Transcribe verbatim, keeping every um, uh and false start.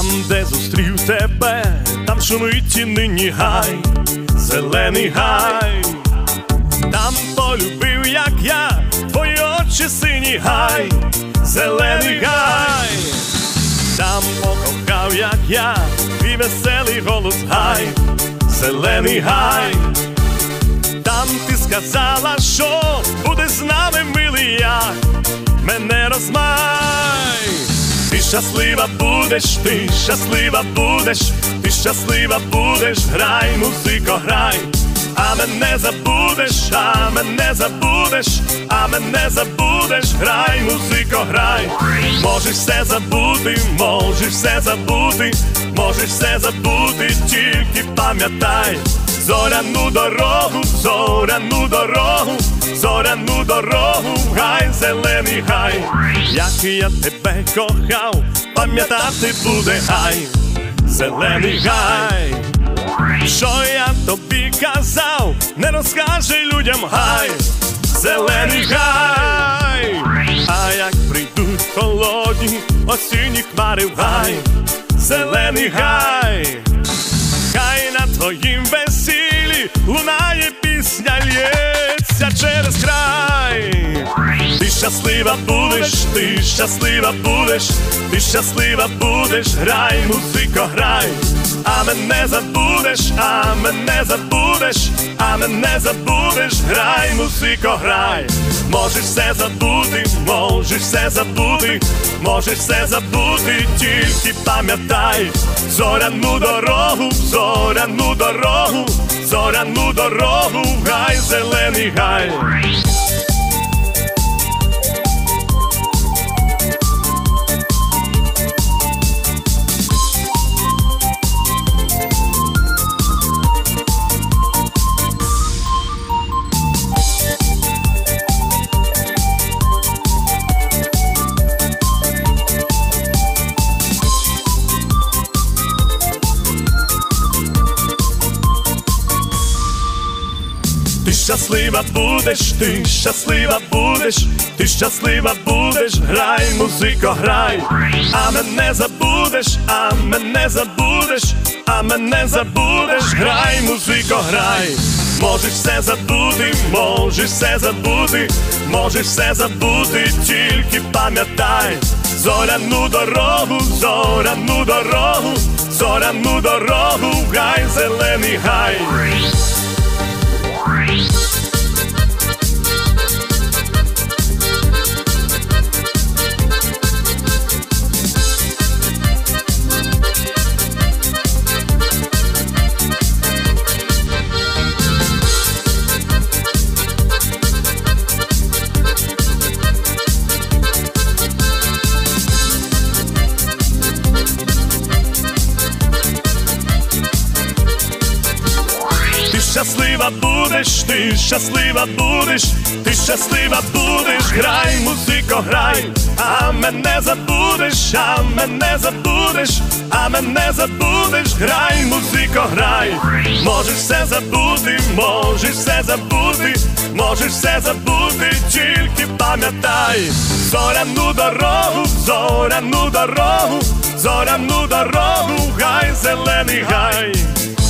Там, де зустрів тебе, там шумить і нині гай, зелений гай. Там полюбив, як я, твої очі сині гай, зелений гай. Там покохав, як я, твій веселий голос гай, зелений гай. Там ти сказала, що будеш з нами, милий, як мене розмай. Ти щаслива будеш, ти щаслива будеш, ти щаслива будеш, грай, музико, грай. А мене забудеш, а мене забудеш, а мене забудеш, грай, музико, грай. Можеш все забути, можеш все забути, можеш все забути, тільки пам'ятай зоряну дорогу, зоряну дорогу, зоряну дорогу, гай, зелений гай. Як я тебе кохав, пам'ятати буде гай, зелений гай. Що я тобі казав, не розкажи людям гай, зелений гай. А як прийдуть холодні осінні хмари в гай, зелений гай. Хай на твоїм весіллі лунає пісня, лється через край. Ти щаслива будеш, ти щаслива будеш, ти щаслива будеш, грай, музико, грай. А мене забудеш, а мене забудеш, а мене забудеш, грай, музико, грай. Можеш все забути, можеш все забути, можеш все забути, тільки пам'ятай зоряну дорогу, зоряну дорогу, зоряну дорогу, гай, зелений гай. Ти щаслива будеш, ти щаслива будеш, ти щаслива будеш, грай, музико, грай. А мене забудеш, а мене забудеш, а мене забудеш, грай, музико, грай. Можеш все забути, можеш все забути, можеш все забути, тільки пам'ятай зоряну дорогу, зоряну дорогу, зоряну дорогу, гай, зелений гай. Ти щаслива будеш, ти щаслива будеш, ти щаслива будеш, грай, музико, грай. А мене забудеш, а мене забудеш, а мене забудеш, грай, музико, грай. Можеш все забути, можеш все забути, можеш все забути, тільки пам'ятай зоряну дорогу, зоряну дорогу, зоряну дорогу, гай, зелений гай.